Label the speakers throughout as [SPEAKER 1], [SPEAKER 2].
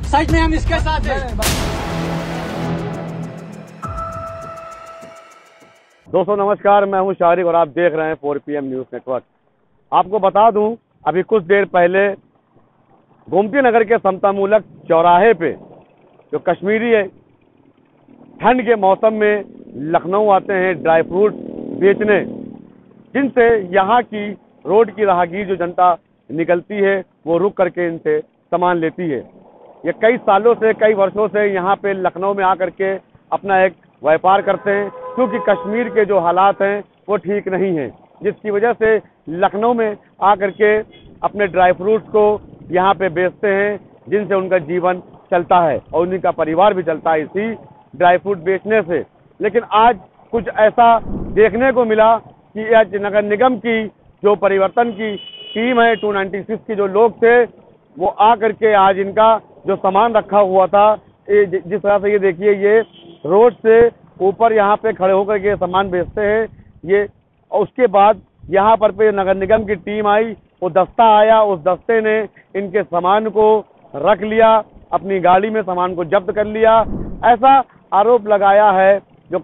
[SPEAKER 1] Side में हम इसके साथ हैं।
[SPEAKER 2] दोस्तों नमस्कार, मैं हूं शारिक और आप देख रहे हैं 4PM न्यूज़ नेटवर्क। आपको बता दूं, अभी कुछ देर पहले गोमती नगर के समतामूलक चौराहे पे जो कश्मीरी है, ठंड के मौसम में लखनऊ आते हैं ड्राई फ्रूट बेचने, जिनसे यहाँ की रोड की राहगीर जो जनता निकलती है वो रुक करके इनसे सामान लेती है। ये कई सालों से, कई वर्षों से यहाँ पे लखनऊ में आकर के अपना एक व्यापार करते हैं, क्योंकि कश्मीर के जो हालात हैं वो ठीक नहीं हैं, जिसकी वजह से लखनऊ में आकर के अपने ड्राई फ्रूट्स को यहाँ पे बेचते हैं, जिनसे उनका जीवन चलता है और उनका परिवार भी चलता है इसी ड्राई फ्रूट बेचने से। लेकिन आज कुछ ऐसा देखने को मिला कि आज नगर निगम की जो परिवर्तन की टीम है 296 की जो लोग थे, वो आकर के आज इनका जो सामान रखा हुआ था, जिस तरह से ये देखिए, ये रोड से ऊपर यहाँ पे खड़े होकर के सामान बेचते हैं ये। उसके बाद यहाँ पर पे नगर निगम की टीम आई, वो दस्ता आया, उस दस्ते ने इनके सामान को रख लिया, अपनी गाड़ी में सामान को जब्त कर लिया। ऐसा आरोप लगाया है जो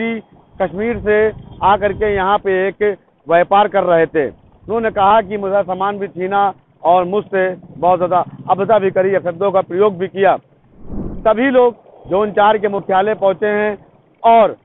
[SPEAKER 2] कश्मीर से आकर के यहाँ पे एक व्यापार कर रहे थे। उन्होंने कहा कि मुझे सामान भी छीना और मुझसे बहुत ज़्यादा अभद्रता भी करी, शब्दों का प्रयोग भी किया। सभी लोग जोन 4 के मुख्यालय पहुंचे हैं और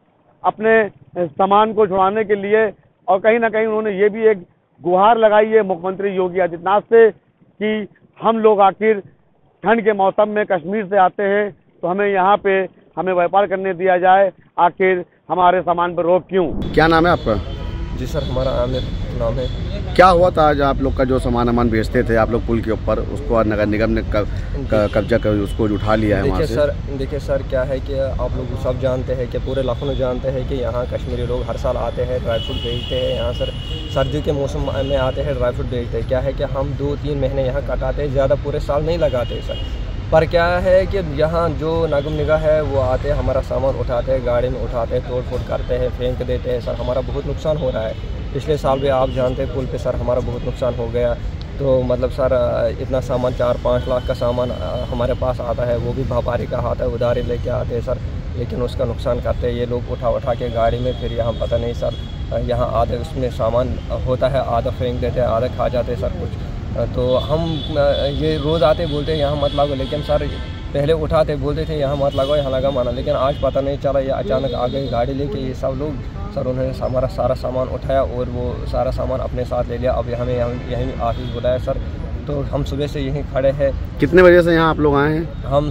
[SPEAKER 2] अपने सामान को छुड़ाने के लिए, और कहीं ना कहीं उन्होंने ये भी एक गुहार लगाई है मुख्यमंत्री योगी आदित्यनाथ से कि हम लोग आखिर ठंड के मौसम में कश्मीर से आते हैं तो हमें यहाँ पे हमें व्यापार करने दिया जाए, आखिर हमारे सामान पर रोक क्यों।
[SPEAKER 3] क्या नाम है आपका?
[SPEAKER 4] जी सर, हमारा आमिर नाम है।
[SPEAKER 3] क्या हुआ था आज आप लोग का जो सामान बेचते थे आप लोग पुल के ऊपर, उसको आज नगर निगम ने कब्जा कर उसको उठा लिया है वहाँ से?
[SPEAKER 4] देखिए सर, क्या है कि आप लोग सब जानते हैं कि पूरे लखनऊ जानते हैं कि यहाँ कश्मीरी लोग हर साल आते हैं, ड्राई फ्रूट बेचते हैं। यहाँ सर सर्दी के मौसम में आते हैं, ड्राई फ्रूट बेचते हैं। क्या है कि हम 2-3 महीने यहाँ कटाते हैं, ज़्यादा पूरे साल नहीं लगाते सर। पर क्या है कि यहाँ जो नगम निगाह है वो आते हैं, हमारा सामान उठाते हैं, गाड़ी में उठाते हैं, तोड़ फोड़ करते हैं, फेंक देते हैं। सर हमारा बहुत नुकसान हो रहा है। पिछले साल भी आप जानते हैं पुल पे सर हमारा बहुत नुकसान हो गया। तो मतलब सर इतना सामान 4-5 लाख का सामान हमारे पास आता है, वो भी व्यापारी का आता है, उधारी लेके आते हैं सर, लेकिन उसका नुकसान करते हैं ये लोग उठा के गाड़ी में। फिर यहाँ पता नहीं सर, यहाँ आधे उसमें सामान होता है, आधा फेंक देते हैं, आधा खा जाते हैं सर कुछ। तो हम ये रोज़ आते बोलते हैं यहाँ मत लगाओ, लेकिन सर पहले उठाते बोलते थे यहाँ मत लगाओ, यहाँ लगा माना, लेकिन आज पता नहीं चला, ये अचानक आ गए गाड़ी लेके ये सब लोग सर। उन्होंने हमारा सारा सामान उठाया और वो सारा सामान अपने साथ ले लिया। अब हमें यहीं ऑफिस बुलाया सर, तो हम सुबह से यहीं खड़े हैं।
[SPEAKER 3] कितने बजे से यहाँ आप लोग आए हैं?
[SPEAKER 4] हम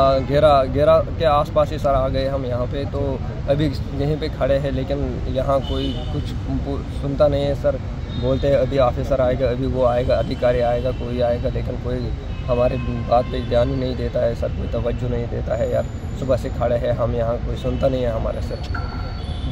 [SPEAKER 4] 11 के आसपास ही सर आ गए हम यहाँ पे, तो अभी यहीं पे खड़े हैं, लेकिन यहाँ कोई कुछ सुनता नहीं है सर। बोलते हैं अभी ऑफिसर आएगा, अभी वो आएगा, अधिकारी आएगा, कोई आएगा, लेकिन कोई हमारी बात पे ध्यान ही नहीं देता है सर, कोई तवज्जो नहीं देता है यार। सुबह से खड़े हैं हम यहाँ, कोई सुनता नहीं है हमारा सर।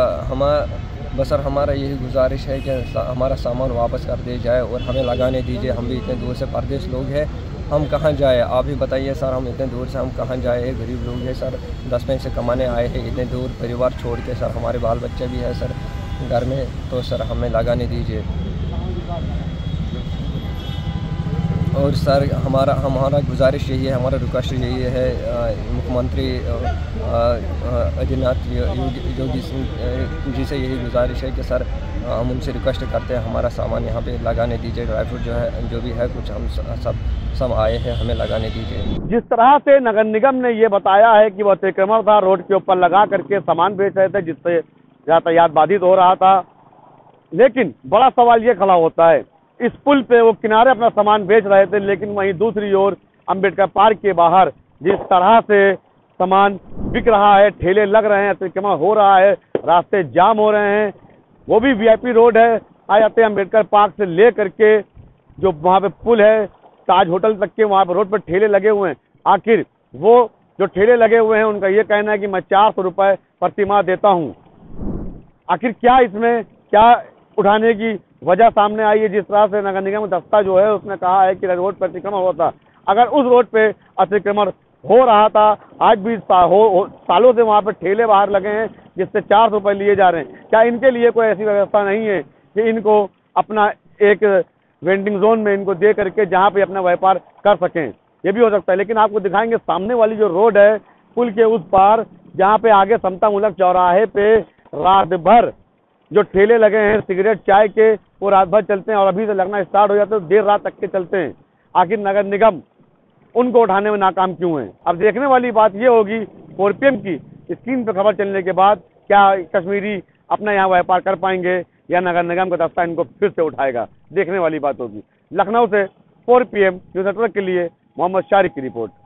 [SPEAKER 4] बस सर हमारा यही गुजारिश है कि हमारा सामान वापस कर दिया जाए और हमें लगाने दीजिए। हम भी इतने दूर से परदेश लोग हैं, हम कहाँ जाए आप ही बताइए सर। हम इतने दूर से हम कहाँ जाए, गरीब लोग हैं सर, 10 पैसे कमाने आए हैं इतने दूर, परिवार छोड़ के सर। हमारे बाल बच्चे भी है सर घर में, तो सर हमें लगाने दीजिए। और सर हमारा गुजारिश यही है, हमारा रिक्वेस्ट यही है मुख्यमंत्री आदित्यनाथ योगी जी से यही गुजारिश है कि सर हम उनसे रिक्वेस्ट करते हैं हमारा सामान यहाँ पे लगाने दीजिए। ड्राई फ्रूट जो है जो भी है कुछ हम सब आए हैं, हमें लगाने दीजिए।
[SPEAKER 2] जिस तरह से नगर निगम ने ये बताया है कि वह अतिक्रमण था, रोड के ऊपर लगा करके सामान बेच रहे थे, जिससे यातायात बाधित हो रहा था। लेकिन बड़ा सवाल ये खड़ा होता है, इस पुल पे वो किनारे अपना सामान बेच रहे थे, लेकिन वहीं दूसरी ओर अंबेडकर पार्क के बाहर जिस तरह से सामान बिक रहा है, ठेले लग रहे हैं, अतिक्रमण हो रहा है, रास्ते जाम हो रहे हैं। वो भी VIP रोड है, आ जाते हैं अंबेडकर पार्क से ले करके जो वहाँ पे पुल है ताज होटल तक के, वहाँ पर रोड पर ठेले लगे हुए हैं। आखिर वो जो ठेले लगे हुए हैं उनका ये कहना है कि मैं 400 रुपये प्रति माह देता हूँ। आखिर क्या इसमें क्या उठाने की वजह सामने आई है? जिस तरह से नगर निगम दस्ता जो है उसने कहा है कि रोड पर अतिक्रमण होता, अगर उस रोड पे अतिक्रमण हो रहा था, आज भी सालों से वहाँ पर ठेले बाहर लगे हैं जिससे 400 रुपये लिए जा रहे हैं, क्या इनके लिए कोई ऐसी व्यवस्था नहीं है कि इनको अपना एक वेंडिंग जोन में इनको दे करके जहाँ पे अपना व्यापार कर सकें? ये भी हो सकता है। लेकिन आपको दिखाएंगे सामने वाली जो रोड है पुल के उस पार, जहाँ पे आगे समतामूलक चौराहे पे रात भर जो ठेले लगे हैं सिगरेट चाय के, वो रात भर चलते हैं और अभी से लगना स्टार्ट हो जाते हैं तो देर रात तक के चलते हैं। आखिर नगर निगम उनको उठाने में नाकाम क्यों है? अब देखने वाली बात ये होगी 4 PM की स्क्रीन पर खबर चलने के बाद, क्या कश्मीरी अपना यहाँ व्यापार कर पाएंगे या नगर निगम का दस्ता इनको फिर से उठाएगा? देखने वाली बात होगी। लखनऊ से 4 PM न्यूज़ नेटवर्क के लिए मोहम्मद शारिक की रिपोर्ट।